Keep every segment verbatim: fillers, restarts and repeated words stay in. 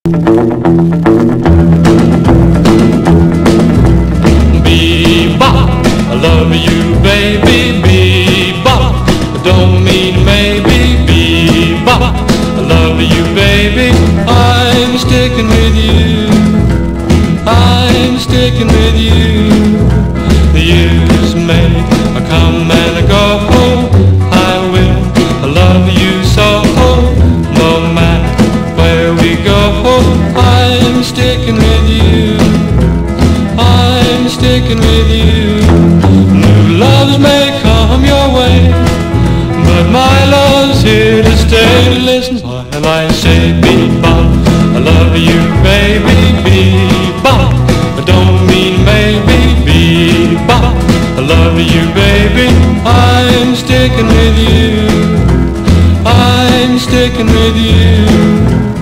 Bebop, I love you, baby. Bebop, don't mean maybe. Bebop, I love you, baby. I'm sticking with you. I'm sticking with you. The years may come and go. I will love you so. No matter where we go, I'm sticking with you. I'm sticking with you. New loves may come your way, but my love's here to stay. Listen while I say bebop, I love you, baby. Bebop, I don't mean maybe. Bebop, I love you, baby. I'm sticking with you. I'm sticking with you.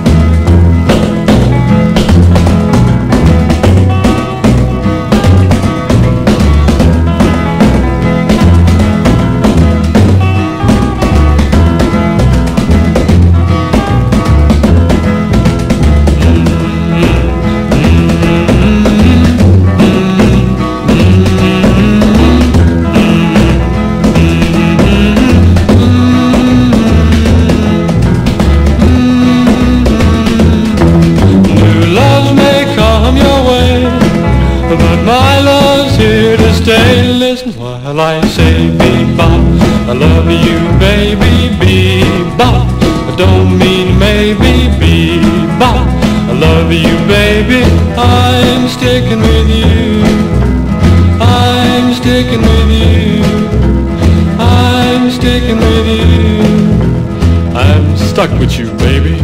But my love's here to stay. Listen while I say bebop, I love you, baby. Bebop, I don't mean maybe. Bebop, I love you, baby. I'm sticking with you. I'm sticking with you. I'm sticking with you. I'm stuck with you, baby.